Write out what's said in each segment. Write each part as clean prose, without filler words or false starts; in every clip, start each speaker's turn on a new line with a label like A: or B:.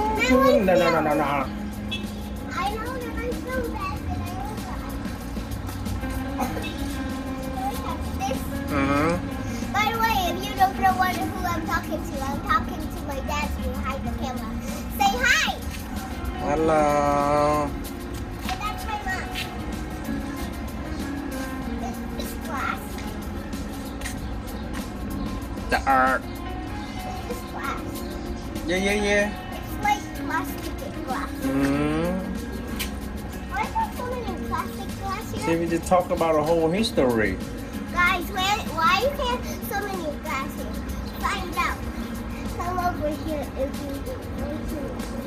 A: No, no, no, no, no.
B: I know that I'm so bad that I will this. By the way, if you don't know who I'm talking to my dad behind the camera. Say hi!
A: Hello.
B: And that's my mom. This glass.
A: The art.
B: This glass.
A: Yeah.
B: It's like plastic glass. Why are there so many plastic glass
A: See,
B: here?
A: we just talk about the whole history.
B: Guys, why you can't so many glass here? Find out. Come over here if you want to.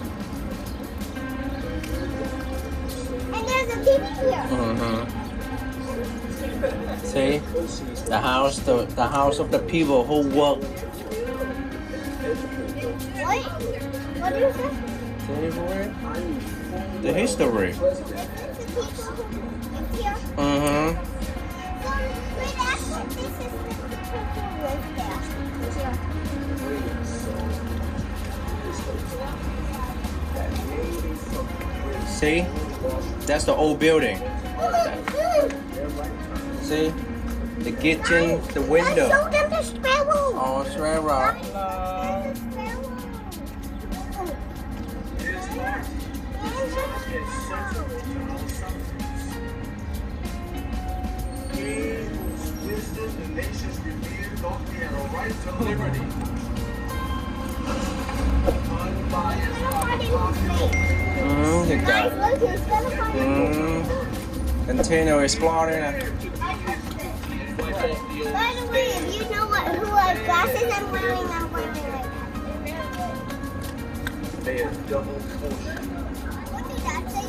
B: And there's a TV here.
A: See, the house of the people who work.
B: What? What is it?
A: The history.
B: The people who live here. So, wait, actually, this is the people who live there.
A: See, that's the old building. See, the kitchen, the window.
B: I showed them the sparrow.
A: Oh, sparrow. The guy. Container exploding.
B: By the way, if you know who glasses I'm wearing right now. What did that say?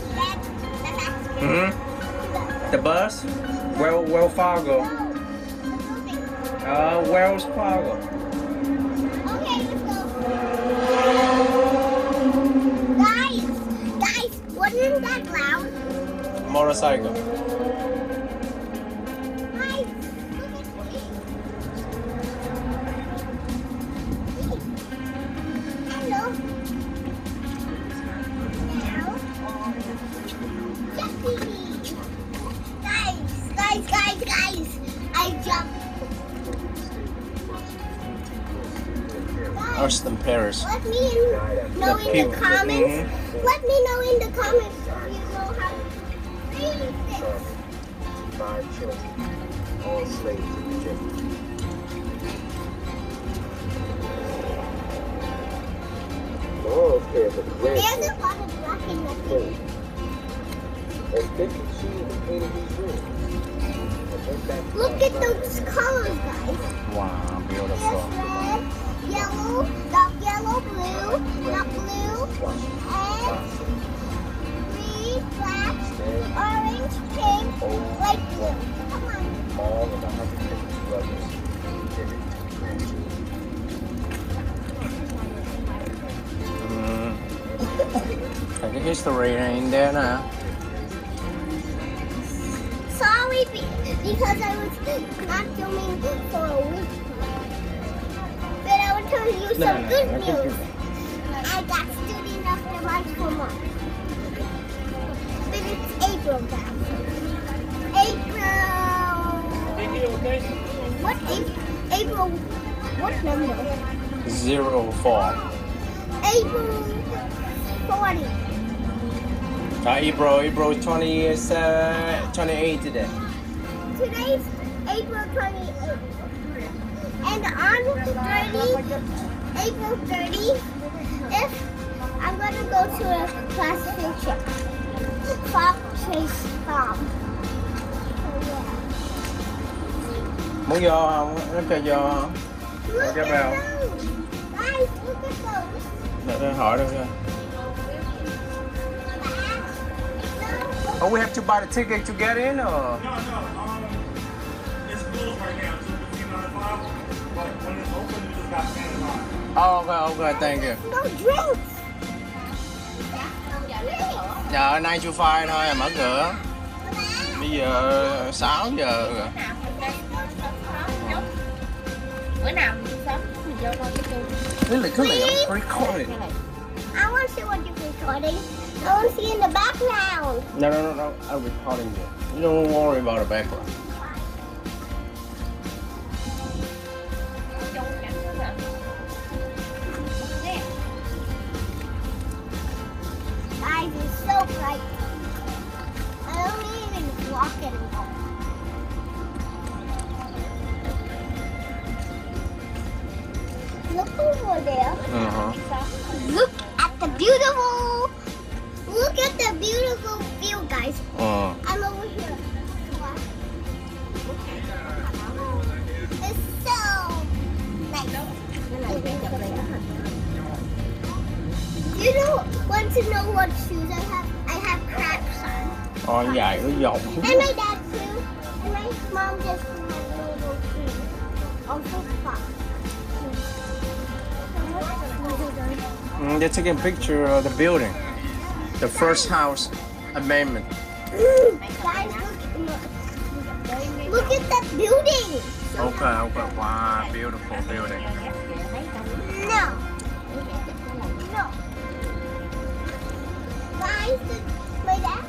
A: The bus? Wells Fargo. Wells Fargo.
B: Okay, let's go. Guys, wasn't that loud?
A: Motorcycle.
B: Guys, look at me. Hello. Now, Jeffy. Guys, I jumped.
A: Austin, Paris.
B: Let me know in the comments. Let me know in the comments if you know how to read this.
C: 5 children, all slaves in Virginia. Laurel cares for the
B: There's
C: grandchildren.
B: a lot of black in the thing.
C: As Dick and she painted these rooms. And went back to
B: Look at those colors, guys.
A: Wow,
B: There's
A: beautiful.
B: red, yellow, dark yellow, blue, and green, black, orange, pink, light blue. Come on.
C: all of the 150 brothers did it.
A: Cái history này in there nè.
B: Sorry, because I was not filming for a week. But I will tell you some good news. I got student of the month for month. But it's April now. April. What April? What number?
A: 04.
B: April 40.
A: April 20 is 28 today.
B: Today's April 28th. And on April 30th, if I'm going to go to a class picture. Fox Chase Farm. So, yeah.
A: Muốn vô không? Nó cho vô.
B: Look
A: Cái
B: at
A: bèo.
B: those. Guys, look at those.
A: Để hỏi được chưa? Oh, we have to buy the ticket to get in, or?
D: No. It's closed right now. It's $15.95. But when it's open, you just got $10.
A: Oh, okay, thank you.
B: No drinks.
A: Dạ, 9 to 5 thôi, mở cửa. Bây giờ 6 giờ rồi.
E: Bữa nào mình sớm mình vô coi cái chung.
A: Really, I'm recording.
B: I want to recording. I want to see in the background.
A: No, I'm recording you. You don't worry about the background.
B: Guys, it's so bright. I don't even walk anymore. Look over there. Look at the beautiful. Look at the beautiful view, guys. I'm over here. It's so nice. Do you want to know what shoes I have? I have cracks on.
A: Dài nó dọc.
B: And my dad too. And my mom just has little shoes. Also socks.
A: They're taking a picture of the building. The first house amendment.
B: Guys, look at that building.
A: Okay. Wow, beautiful building.
B: No. Guys, my dad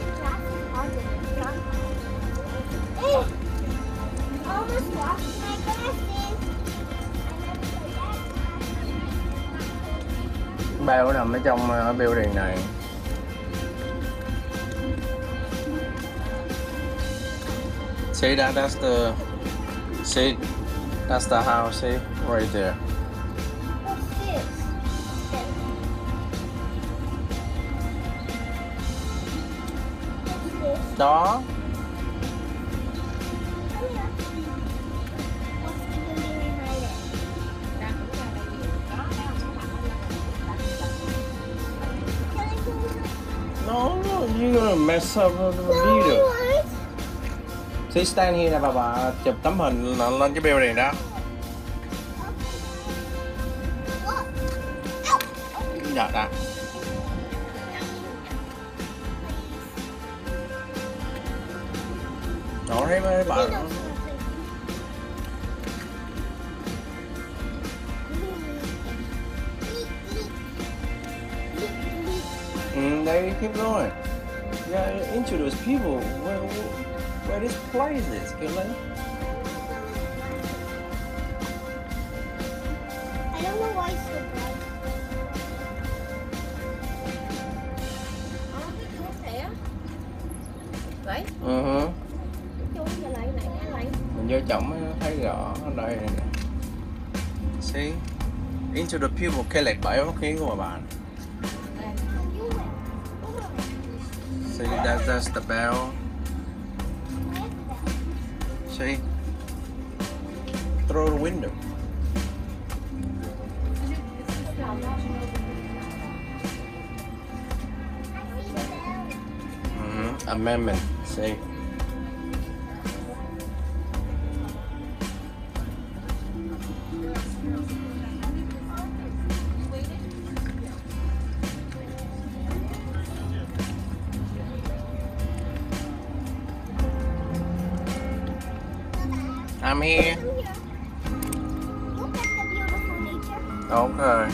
B: almost lost my glasses.
A: Bao nằm ở trong building này. See that's the house, see right there.
B: What's this? What's this?
A: Đó.
B: What's the building behind it? Can I go inside?
A: No, you're gonna mess up the
B: No, I
A: video.
B: want.
A: See, stand here nè bà chụp tấm hình lên cái building đó.
B: Look.
A: Dạ đã. Đó thấy mấy bạn. They keep going. Yeah, introduce people. Where this place is, Kelly?
B: I don't know why it's so bright.
A: Mình vô trọng mới thấy rõ ở đây này nè. See? Into the people Kelly bảy phát kiến của bạn. See, that's the bell. See? Through the window. Amendment. See? I'm here.
B: Look at the beautiful nature.
A: Okay.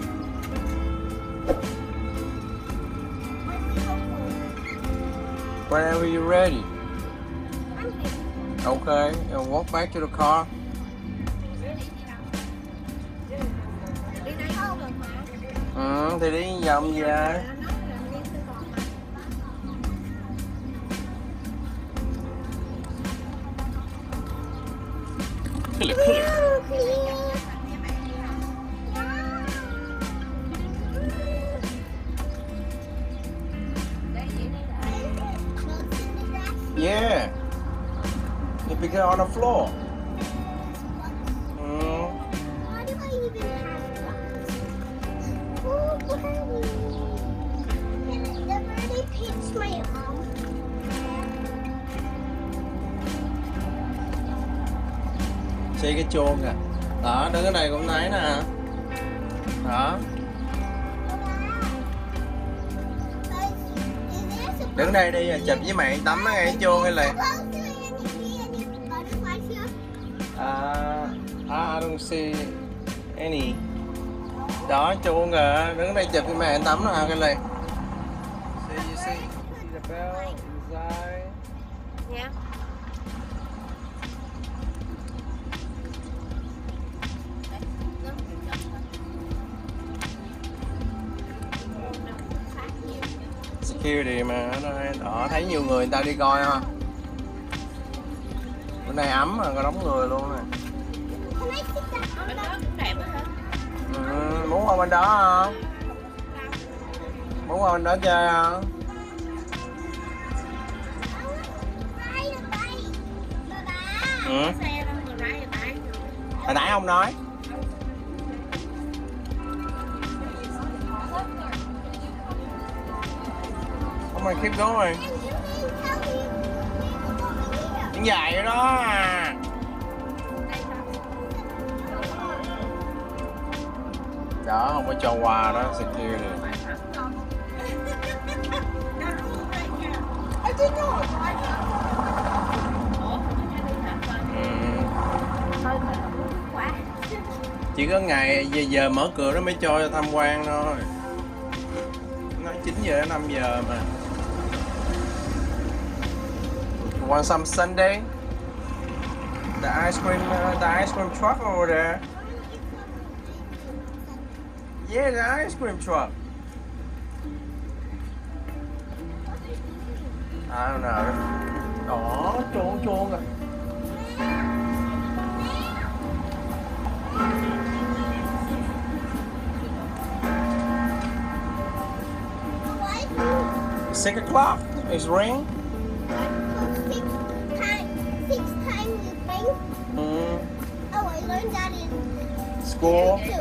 A: Whenever you're ready.
B: I'm here.
A: Okay. And walk back to the car. Thì đi vòng về. Yeah. If you get on the floor.
B: Why do I even have gloves? Oh, Granny. The birdie pinched my arm.
A: Xây cái chuông kìa. Đó, đứng ở đây cũng thấy nè. Đó. Đứng đây đi, chụp với mẹ tắm nó ngay cái chuông hay là. I don't see any. Đó chuông kìa, đứng đây chụp cho mẹ anh tắm nè cái này. See the bell inside.
E: Nha.
A: Security mà đó, thấy nhiều người ta đi coi ha. Bữa nay ấm mà có đóng người luôn nè.
E: Bên đó cũng đẹp á hả?
A: Muốn qua bên đó không? Muốn qua bên đó chơi không? Ừ.
E: Xe đâu mà rải tay.
A: Hồi nãy không nói. Không mày keep going. Những dài vậy đó à. Đó không có cho quà đó security. Chỉ có ngày giờ mở cửa nó mới cho tham quan thôi. Nó 9 giờ đến 5 giờ mà. Want some sundae? The ice cream truck over there. Yeah, the ice cream truck. I don't know. Đó, chuông à. It's 6 o'clock. It's ring.
B: 6 times you think. Oh, I learned that in
A: School.
B: two.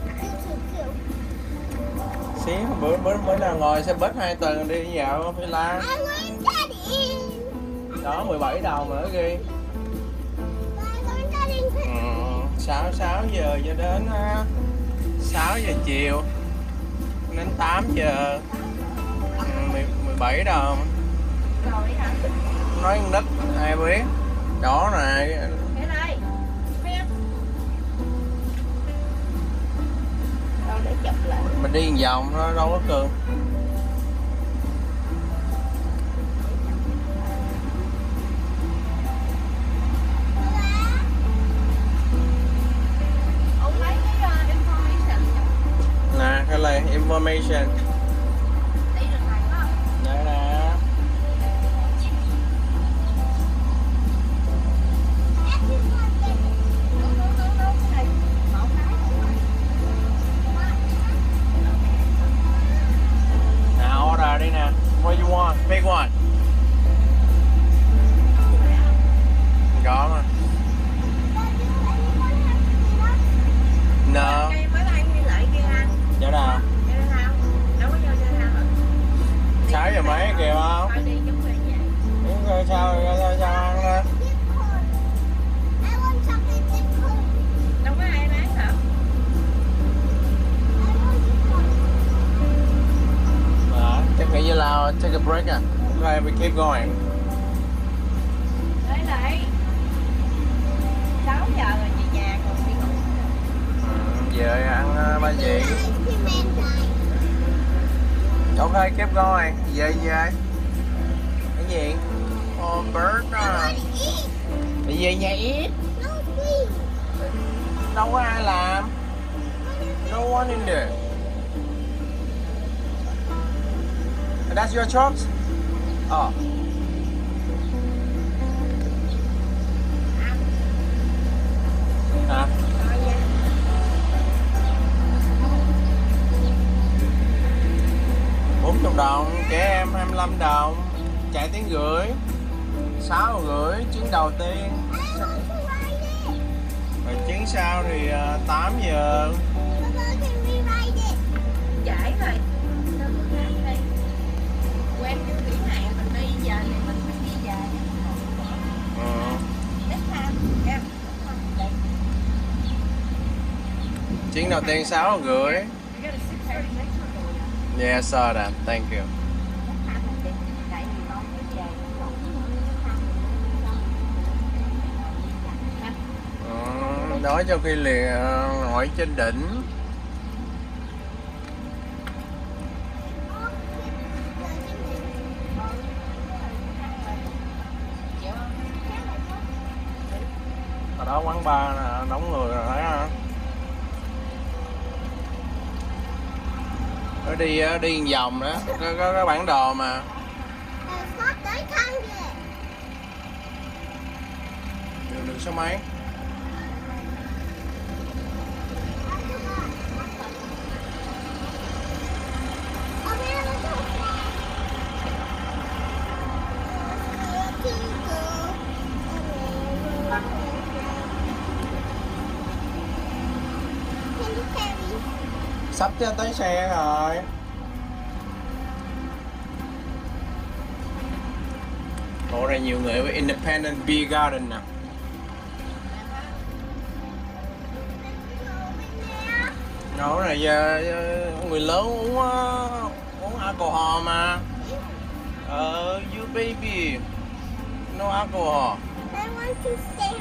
A: Xí, bữa nào ngồi xe bus 2 tầng đi dạo Phi Lan.
B: I learned that in.
A: Đó 17 đồng nữa ghi.
B: I learned that in.
A: 6 giờ cho đến 6 giờ chiều đến 8 giờ. 17 đồng.
E: Rồi hả?
A: Nói con nít ai biết. Đó nè.
E: Cái đây. Xem. Đâu để chụp lại.
A: Mình đi một vòng thôi, đâu có cường.
E: Ông lấy cái information.
A: Nè, cái này information.
E: Đi được này không?
A: Đây nè. Nào order đi nè. What you want? Big one. Có mà. No.
E: Cây mới đây đi lại kia anh.
A: Chỗ nào?
E: Chơi thao. Đâu có vô chơi thao hả?
A: 6 giờ mấy kìa không?
E: Phải đi giống vậy vậy.
A: Đúng rồi, sao ăn lên.
B: I want chocolate chip cone.
E: Đâu có ai bán hả?
A: Chắc nghĩ như là take a break à. Okay, we keep going.
E: Đấy lại. 6 giờ rồi về nhà còn đi ngủ.
A: Giờ ăn ba gì?
B: Ice cream and
A: Ok, keep going. Về. Cái gì? Oh, bird à.
B: eat.
A: Đi về nhà ít.
B: No, please.
A: Đâu có ai làm. No one in there. That's your chops? Oh. Hả?
E: Rồi nha.
A: 40 đồng, trẻ em 25 đồng, chạy tiếng rưỡi, 6 rưỡi, chuyến đầu tiên.
B: I want to ride it.
A: Rồi chuyến sau thì 8 giờ.
B: Papa, can we ride it?
E: Trễ rồi. Đâu có ráng đi. Quen chưa nghỉ hè mình đi giờ này mình phải đi về. Next time em. Đây.
A: Chuyến đầu tiên 6 rưỡi.
E: You got a 6:30 next one.
A: Yeah, I saw that. Thank you.
E: Tại vì con phải về.
A: Nói cho khi liền ngồi trên đỉnh. đó quán bar nè, đóng người rồi thấy không? Nó đi vòng đó, có cái bản đồ mà.
B: Sắp tới thang kìa.
A: Đường số mấy? Sắp tới xe rồi. Bộ này nhiều người với Independent Beer Garden nè. Nó này người lớn uống alcohol mà. You baby, no alcohol.
B: I want to stand.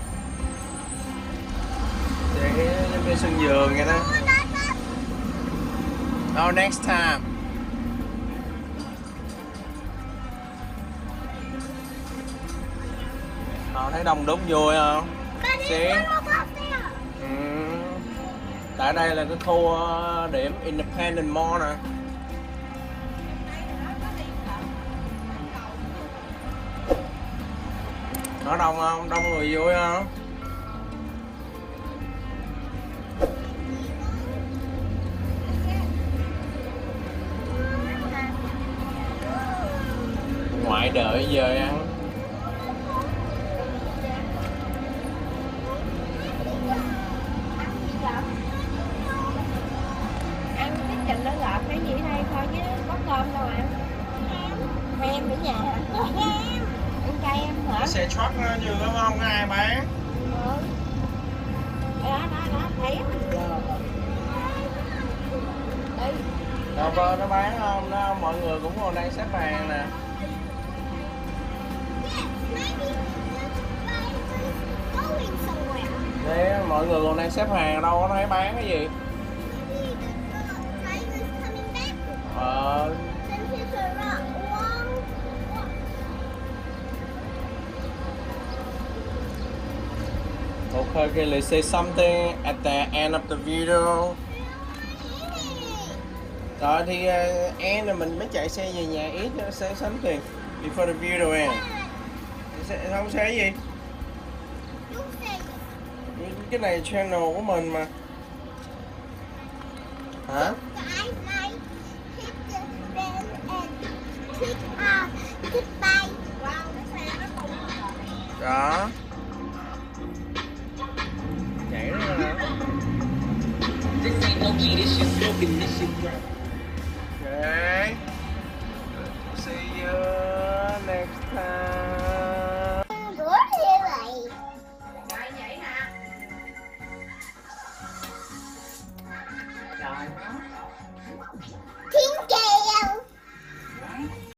A: Để bên sân vườn vậy đó. Oh, next time. Thấy đông đúc vui không? See? Tại đây là cái khu điểm Independent Mall nè. Nó đông không? Đông người vui không? Ngoại đợi giờ ăn.
E: Ăn cái chừng nó lọt cái gì đây thôi chứ có cơm đâu ăn. Kem ở nhà hả? Ăn kem hả?
A: Cái xe truck nó như đúng không? Có ai bán?
E: Đó thấy
A: Đâu nó bán không? Mọi người cũng còn đang xếp hàng nè. Đấy, mọi người còn đang xếp hàng đâu có thấy bán cái gì. Okay, let's say something at the end of the video. Rồi thì end là mình mới chạy xe về nhà ít cho say something before the video end. Không say gì? Cái này channel của mình mà. Hả? Đó. Nhảy đó nè.
C: This ain't no G, this shit smoking, this shit crack.